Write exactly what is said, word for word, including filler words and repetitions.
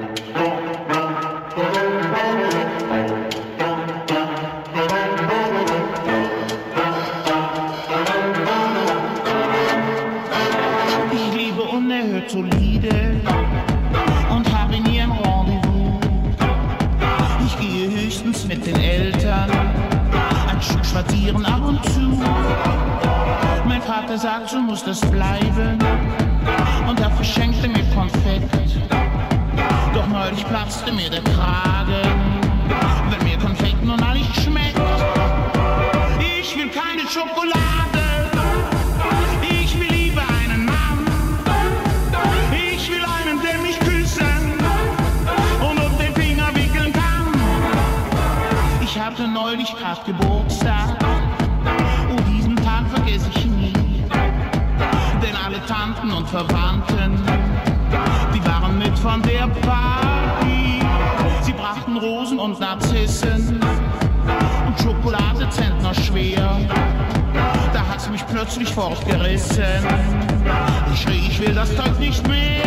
Ich liebe unerhört solide und habe nie ein Rendezvous. Ich gehe höchstens mit den Eltern ein Stück spazieren ab und zu. Mein Vater sagt, so muss das bleiben und er verschenkte mir Konfekt. Doch neulich platzte mir der Kragen, wenn mir Konfekt nun mal nicht schmeckt. Ich will keine Schokolade, ich will lieber einen Mann. Ich will einen, der mich küssen und um den Finger wickeln kann. Ich hatte neulich grad Geburtstag, oh, diesen Tag vergesse ich nie. Denn alle Tanten und Verwandten, die waren mit von der Party. Sie brachten Rosen und Narzissen und Schokolade Zentner schwer. Da hat's mich plötzlich fortgerissen. Ich schrie, ich will das Zeug nicht mehr.